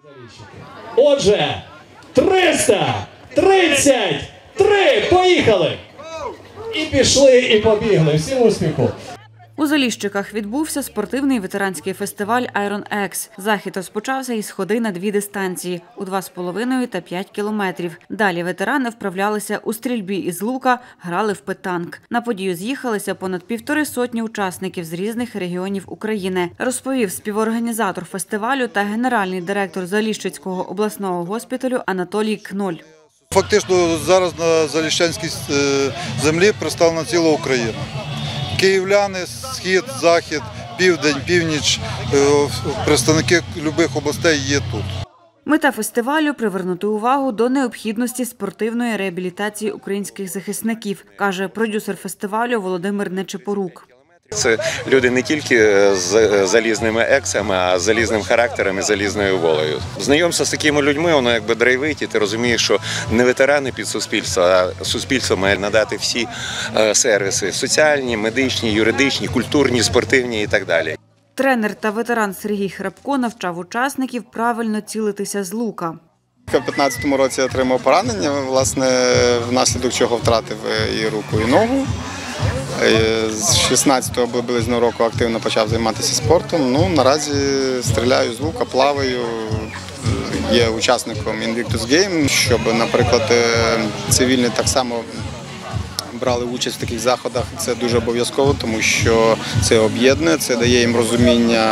Отже, 333, поїхали! І пішли, і побігли. Всім успіху! У Заліщиках відбувся спортивний ветеранський фестиваль Iron X. Захід розпочався із ходи на 2 дистанції – у 2,5 та 5 кілометрів. Далі ветерани вправлялися у стрільбі із лука, грали в петанк. На подію з'їхалися понад 150 учасників з різних регіонів України, розповів співорганізатор фестивалю та генеральний директор Заліщицького обласного госпіталю Анатолій Кноль. Фактично зараз на Заліщанській землі представлена ціла Україна. Київляни, схід, захід, південь, північ, представники будь-яких областей є тут. Мета фестивалю – привернути увагу до необхідності спортивної реабілітації українських захисників, каже продюсер фестивалю Володимир Нечепорук. Це люди не тільки з залізними ексами, а з залізним характером і залізною волею. Знайомство з такими людьми, воно якби драйвить, і ти розумієш, що не ветерани під суспільство, а суспільство має надати всі сервіси – соціальні, медичні, юридичні, культурні, спортивні і так далі. Тренер та ветеран Сергій Храпко навчав учасників правильно цілитися з лука. У 2015 році отримав поранення, власне, внаслідок чого втратив і руку, і ногу. З 16-го приблизно року активно почав займатися спортом. Наразі стріляю з лука, плаваю, є учасником Invictus Game, щоб, наприклад, цивільні так само брали участь в таких заходах. Це дуже обов'язково, тому що це об'єднує, це дає їм розуміння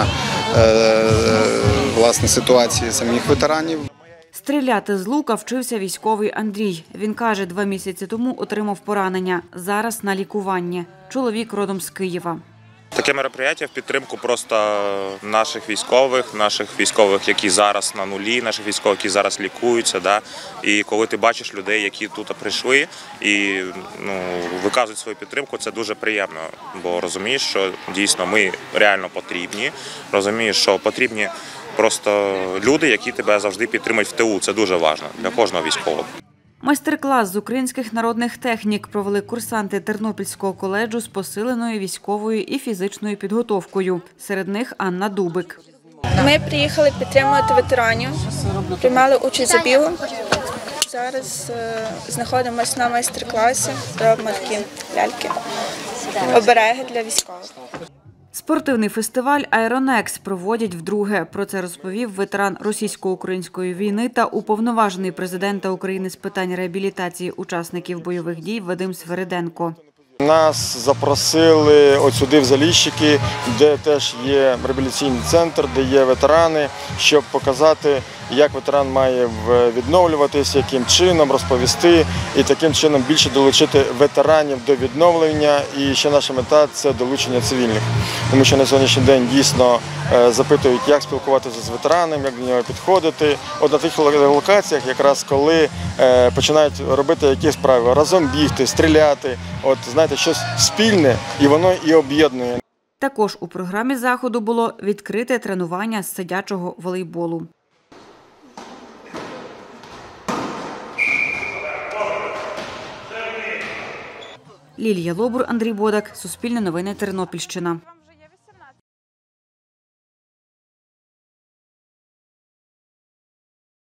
власне ситуації самих ветеранів. Стріляти з лука вчився військовий Андрій. Він каже, 2 місяці тому отримав поранення. Зараз на лікуванні. Чоловік родом з Києва. Таке мероприятие в підтримку просто наших військових, які зараз на нулі, наших військових, які зараз лікуються. Да? І коли ти бачиш людей, які тут прийшли і виказують свою підтримку, це дуже приємно. Бо розумієш, що дійсно ми реально потрібні, розумієш, що потрібні просто люди, які тебе завжди підтримують в ТУ. Це дуже важливо для кожного військового. Майстер-клас з українських народних технік провели курсанти Тернопільського коледжу з посиленою військовою і фізичною підготовкою. Серед них Анна Дубик. Ми приїхали підтримувати ветеранів, приймали участь у забігу. Зараз знаходимося на майстер-класі, робимо такі ляльки, обереги для військових. Спортивний фестиваль Iron X проводять вдруге. Про це розповів ветеран російсько-української війни та уповноважений президента України з питань реабілітації учасників бойових дій Вадим Свириденко. Нас запросили от сюди в Заліщики, де теж є реабілітаційний центр, де є ветерани, щоб показати, як ветеран має відновлюватися, яким чином розповісти і таким чином більше долучити ветеранів до відновлення. І ще наша мета – це долучення цивільних. Тому що на сьогоднішній день дійсно запитують, як спілкуватися з ветераном, як до нього підходити. От на тих локаціях, якраз коли починають робити якісь справи, разом бігти, стріляти, от знаєте, щось спільне, і воно і об'єднує. Також у програмі заходу було відкрите тренування з сидячого волейболу. Лілія Лобур, Андрій Бодак, Суспільне новини, Тернопільщина.